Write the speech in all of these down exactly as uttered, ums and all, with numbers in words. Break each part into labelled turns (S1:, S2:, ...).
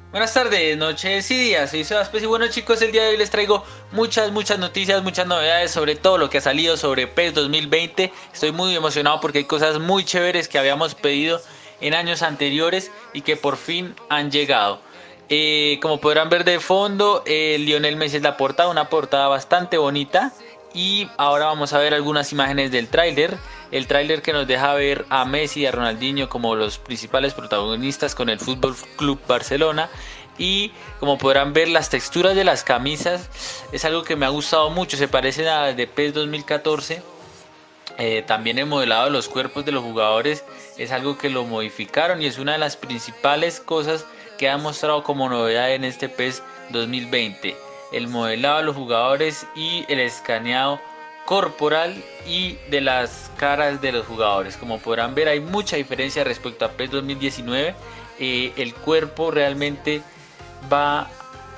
S1: Buenas tardes, noches y días, soy Sebas Pez y bueno chicos, el día de hoy les traigo muchas, muchas noticias, muchas novedades sobre todo lo que ha salido sobre PES dos mil veinte. Estoy muy emocionado porque hay cosas muy chéveres que habíamos pedido en años anteriores y que por fin han llegado. Eh, como podrán ver de fondo, eh, Lionel Messi es la portada, una portada bastante bonita. Y ahora vamos a ver algunas imágenes del tráiler. El tráiler que nos deja ver a Messi y a Ronaldinho como los principales protagonistas con el Fútbol Club Barcelona. Y como podrán ver, las texturas de las camisas es algo que me ha gustado mucho. Se parecen a las de PES dos mil catorce. Eh, también el modelado de los cuerpos de los jugadores es algo que lo modificaron y es una de las principales cosas que ha mostrado como novedad en este PES dos mil veinte. El modelado de los jugadores y el escaneado corporal y de las caras de los jugadores. Como podrán ver, hay mucha diferencia respecto a PES dos mil diecinueve. Eh, el cuerpo realmente va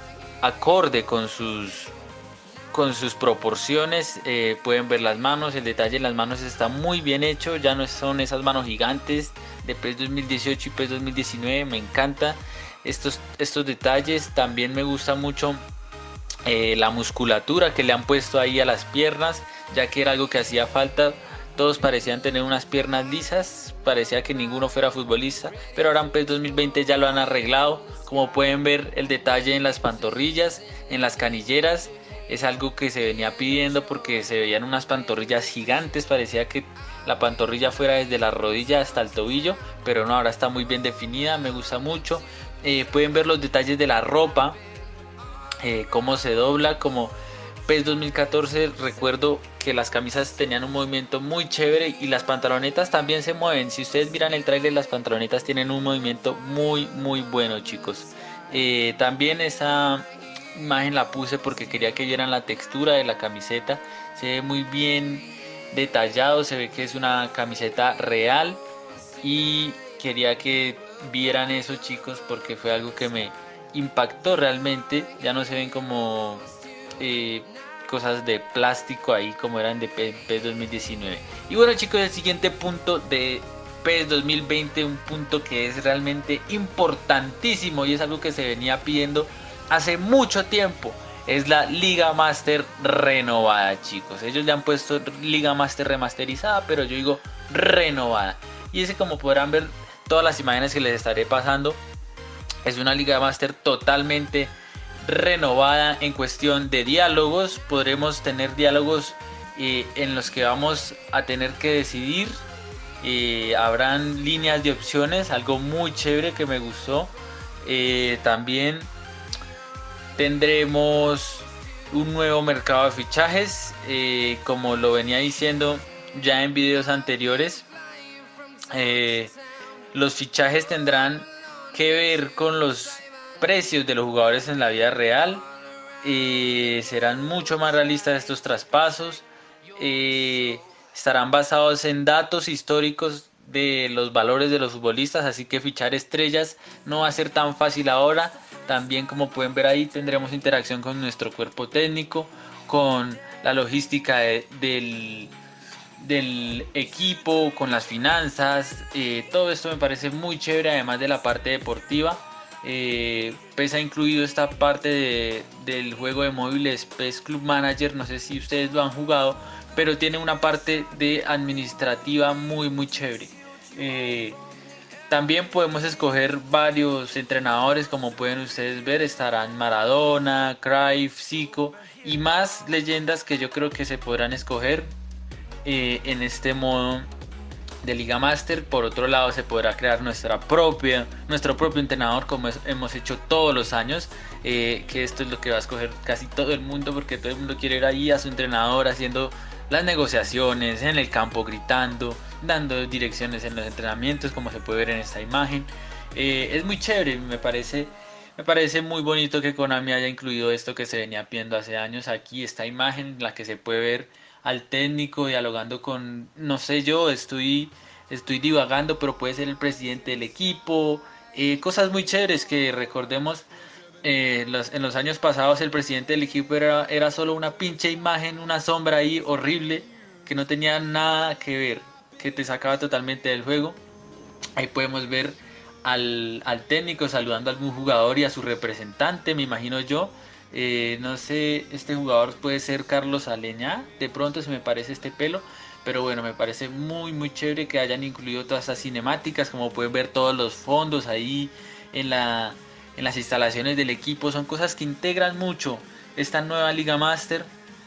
S1: acorde con sus con sus proporciones. Eh, pueden ver las manos, el detalle en las manos está muy bien hecho, ya no son esas manos gigantes de PES dos mil dieciocho y PES dos mil diecinueve. Me encanta estos, estos detalles. También me gusta mucho eh, la musculatura que le han puesto ahí a las piernas, ya que era algo que hacía falta. Todos parecían tener unas piernas lisas, parecía que ninguno fuera futbolista, pero ahora en PES dos mil veinte ya lo han arreglado. Como pueden ver, el detalle en las pantorrillas, en las canilleras, es algo que se venía pidiendo porque se veían unas pantorrillas gigantes, parecía que la pantorrilla fuera desde la rodilla hasta el tobillo, pero no, ahora está muy bien definida, me gusta mucho. Eh, pueden ver los detalles de la ropa, eh, cómo se dobla, como PES dos mil catorce. Recuerdo que las camisas tenían un movimiento muy chévere y las pantalonetas también se mueven. Si ustedes miran el trailer, las pantalonetas tienen un movimiento muy muy bueno, chicos. Eh, también esa imagen la puse porque quería que vieran la textura de la camiseta. Se ve muy bien detallado, se ve que es una camiseta real y quería que vieran eso, chicos, porque fue algo que me impactó realmente. Ya no se ven como eh, cosas de plástico ahí como eran de PES dos mil diecinueve. Y bueno chicos, el siguiente punto de PES dos mil veinte, un punto que es realmente importantísimo y es algo que se venía pidiendo hace mucho tiempo, es la Liga Master renovada, chicos. Ellos le han puesto Liga Master remasterizada, pero yo digo renovada. Y ese, como podrán ver, todas las imágenes que les estaré pasando, es una Liga Master totalmente renovada en cuestión de diálogos. Podremos tener diálogos eh, en los que vamos a tener que decidir. Eh, habrán líneas de opciones, algo muy chévere que me gustó. Eh, también tendremos un nuevo mercado de fichajes, eh, como lo venía diciendo ya en videos anteriores. Eh, los fichajes tendrán que ver con los precios de los jugadores en la vida real. Eh, serán mucho más realistas estos traspasos. Eh, estarán basados en datos históricos de los valores de los futbolistas, así que fichar estrellas no va a ser tan fácil ahora. También, como pueden ver ahí, tendremos interacción con nuestro cuerpo técnico, con la logística de, del del equipo, con las finanzas. Eh, todo esto me parece muy chévere, además de la parte deportiva. eh, PES ha incluido esta parte de, del juego de móviles, PES Club Manager. No sé si ustedes lo han jugado, pero tiene una parte de administrativa muy muy chévere. eh, También podemos escoger varios entrenadores, como pueden ustedes ver. Estarán Maradona, Cruyff, Zico y más leyendas que yo creo que se podrán escoger eh, en este modo de Liga Master. Por otro lado, se podrá crear nuestra propia, nuestro propio entrenador, como es, hemos hecho todos los años. Eh, que esto es lo que va a escoger casi todo el mundo, porque todo el mundo quiere ir ahí a su entrenador haciendo las negociaciones en el campo, gritando, dando direcciones en los entrenamientos, como se puede ver en esta imagen. Eh, es muy chévere, me parece. Me parece muy bonito que Konami haya incluido esto que se venía pidiendo hace años. Aquí esta imagen en la que se puede ver al técnico dialogando con, no sé, yo estoy, estoy divagando, pero puede ser el presidente del equipo. Eh, cosas muy chéveres que recordemos. Eh, los, en los años pasados el presidente del equipo era, era solo una pinche imagen, una sombra ahí horrible que no tenía nada que ver, que te sacaba totalmente del juego. Ahí podemos ver al, al técnico saludando a algún jugador y a su representante, me imagino yo. Eh, no sé, este jugador puede ser Carlos Aleñá, de pronto se me parece este pelo, pero bueno, me parece muy muy chévere que hayan incluido todas estas cinemáticas, como pueden ver todos los fondos ahí en la en las instalaciones del equipo, son cosas que integran mucho esta nueva Liga Master.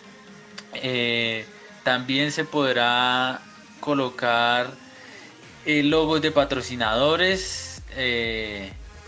S1: Eh, También se podrá colocar eh, logos de patrocinadores, eh,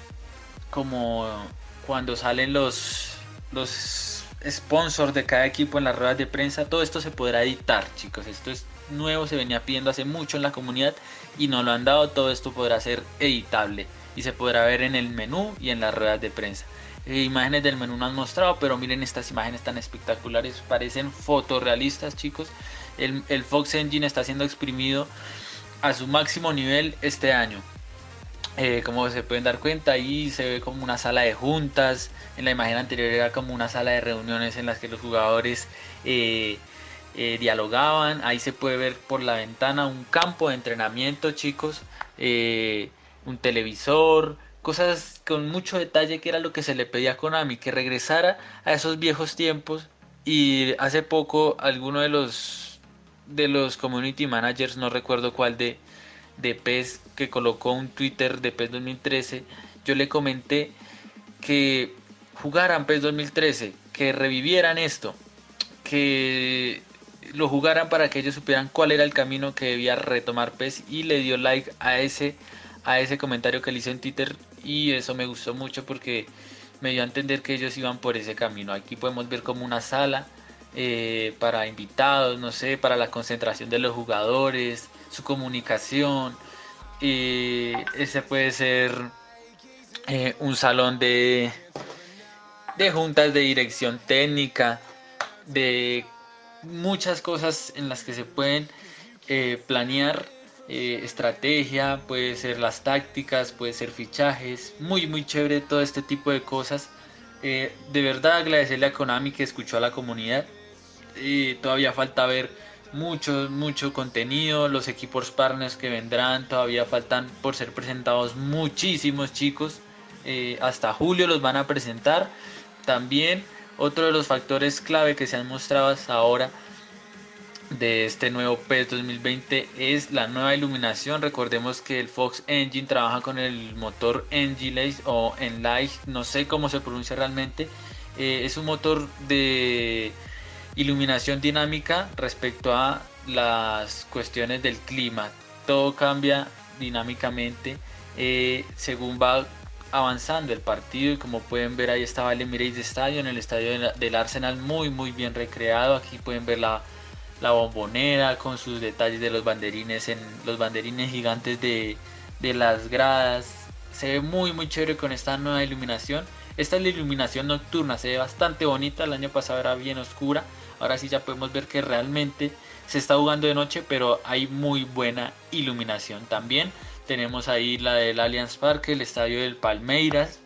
S1: como cuando salen los, los sponsors de cada equipo en las ruedas de prensa. Todo esto se podrá editar, chicos. Esto es nuevo, se venía pidiendo hace mucho en la comunidad y no lo han dado. Todo esto podrá ser editable y se podrá ver en el menú y en las ruedas de prensa. Eh, imágenes del menú no han mostrado, pero miren estas imágenes tan espectaculares, parecen fotorrealistas, chicos. El, el Fox Engine está siendo exprimido a su máximo nivel este año. Eh, como se pueden dar cuenta, ahí se ve como una sala de juntas. En la imagen anterior era como una sala de reuniones en las que los jugadores eh, eh, dialogaban. Ahí se puede ver por la ventana un campo de entrenamiento, chicos, eh, un televisor, cosas con mucho detalle, que era lo que se le pedía a Konami, que regresara a esos viejos tiempos. Y hace poco alguno de los de los community managers, no recuerdo cuál de de PES, que colocó un Twitter de PES dos mil trece, yo le comenté que jugaran PES dos mil trece, que revivieran esto, que lo jugaran para que ellos supieran cuál era el camino que debía retomar PES, y le dio like a ese a ese comentario que le hizo en Twitter, y eso me gustó mucho porque me dio a entender que ellos iban por ese camino. Aquí podemos ver como una sala eh, para invitados, no sé, para la concentración de los jugadores, su comunicación. Eh, ese puede ser eh, un salón de, de juntas de dirección técnica, de muchas cosas en las que se pueden eh, planear eh, estrategia, puede ser las tácticas, puede ser fichajes, muy muy chévere todo este tipo de cosas. Eh, de verdad agradecerle a Konami que escuchó a la comunidad. Eh, todavía falta ver mucho mucho contenido, los equipos partners que vendrán, todavía faltan por ser presentados muchísimos, chicos. Eh, hasta julio los van a presentar. También otro de los factores clave que se han mostrado hasta ahora de este nuevo PES dos mil veinte es la nueva iluminación. Recordemos que el Fox Engine trabaja con el motor Enlight o Enlight, no sé cómo se pronuncia realmente. Eh, es un motor de iluminación dinámica respecto a las cuestiones del clima. Todo cambia dinámicamente eh, según va avanzando el partido, y como pueden ver ahí estaba el Emirates Stadium, el estadio del Arsenal, muy muy bien recreado. Aquí pueden ver la la bombonera con sus detalles de los banderines, en los banderines gigantes de, de las gradas. Se ve muy muy chévere con esta nueva iluminación. Esta es la iluminación nocturna, se ve bastante bonita. El año pasado era bien oscura, ahora sí ya podemos ver que realmente se está jugando de noche, pero hay muy buena iluminación. También tenemos ahí la del Allianz Parque, el estadio del Palmeiras,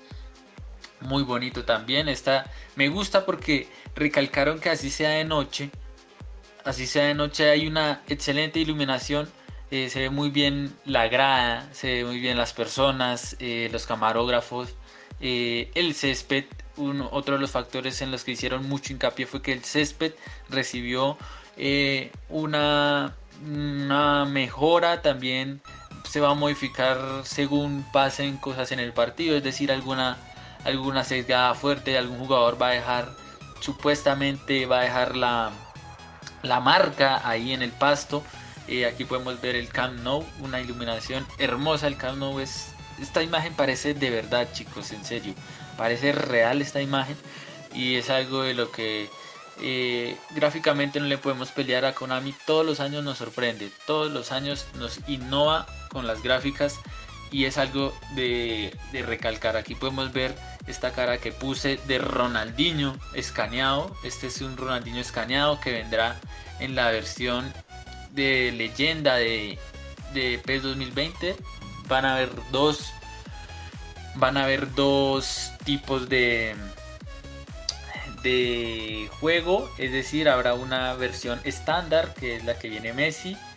S1: muy bonito también. Esta me gusta porque recalcaron que así sea de noche, así sea de noche hay una excelente iluminación. Eh, se ve muy bien la grada, se ve muy bien las personas, eh, los camarógrafos, eh, el césped. Uno, otro de los factores en los que hicieron mucho hincapié fue que el césped recibió eh, una, una mejora. También se va a modificar según pasen cosas en el partido, es decir, alguna, alguna sesgada fuerte, algún jugador va a dejar, supuestamente va a dejar la la marca ahí en el pasto. Eh, aquí podemos ver el Camp Nou, una iluminación hermosa. El Camp Nou es, esta imagen parece de verdad, chicos, en serio, parece real esta imagen, y es algo de lo que eh, gráficamente no le podemos pelear a Konami. Todos los años nos sorprende, todos los años nos innova con las gráficas, y es algo de, de recalcar. Aquí podemos ver esta cara que puse de Ronaldinho escaneado. Este es un Ronaldinho escaneado que vendrá en la versión de leyenda de, de PES dos mil veinte. Van a haber dos van a haber dos tipos de de juego, es decir, habrá una versión estándar, que es la que viene Messi,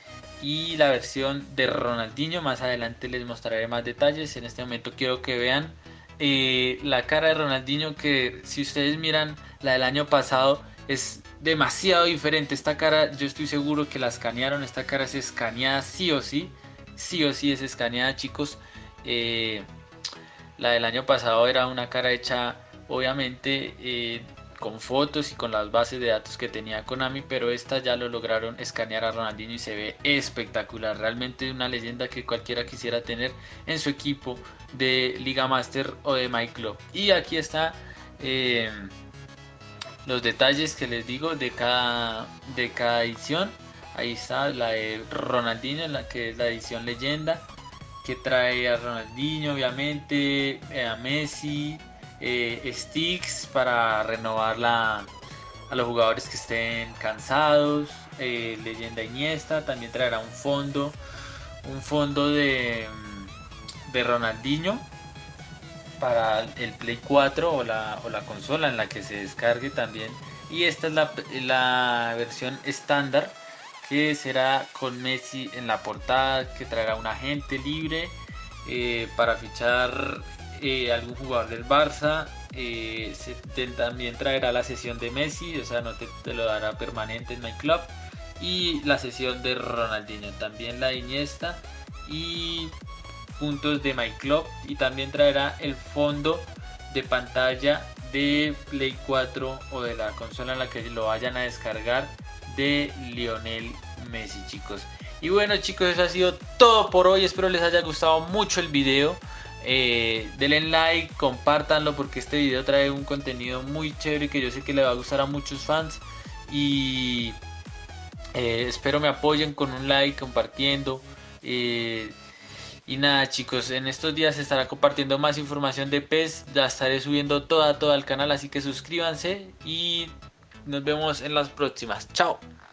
S1: y la versión de Ronaldinho. Más adelante les mostraré más detalles. En este momento quiero que vean eh, la cara de Ronaldinho, que si ustedes miran la del año pasado es demasiado diferente. Esta cara yo estoy seguro que la escanearon. Esta cara es escaneada sí o sí. Sí o sí es escaneada, chicos. Eh, la del año pasado era una cara hecha obviamente eh, con fotos y con las bases de datos que tenía Konami, pero esta ya lo lograron escanear a Ronaldinho y se ve espectacular. Realmente una leyenda que cualquiera quisiera tener en su equipo de Liga Master o de My Club. Y aquí está eh, los detalles que les digo de cada, de cada edición. Ahí está la de Ronaldinho, la que es la edición leyenda, que trae a Ronaldinho, obviamente, eh, a Messi, eh, sticks para renovar la, a los jugadores que estén cansados, eh, leyenda Iniesta, también traerá un fondo, un fondo de, de Ronaldinho para el Play cuatro o la, o la consola en la que se descargue también. Y esta es la, la versión estándar, que será con Messi en la portada, que traerá un agente libre eh, para fichar eh, algún jugador del Barça. Eh, se, te, también traerá la sesión de Messi, o sea, no te, te lo dará permanente en My Club. Y la sesión de Ronaldinho, también la de Iniesta y puntos de My Club. Y también traerá el fondo de pantalla de Play cuatro o de la consola en la que lo vayan a descargar, de Lionel Messi, chicos. Y bueno, chicos, eso ha sido todo por hoy. Espero les haya gustado mucho el video. Eh, denle like, compártanlo, porque este video trae un contenido muy chévere que yo sé que le va a gustar a muchos fans. Y eh, espero me apoyen con un like, compartiendo. Eh, y nada, chicos, en estos días se estará compartiendo más información de P E S. La estaré subiendo toda, toda al canal, así que suscríbanse y nos vemos en las próximas. Chao.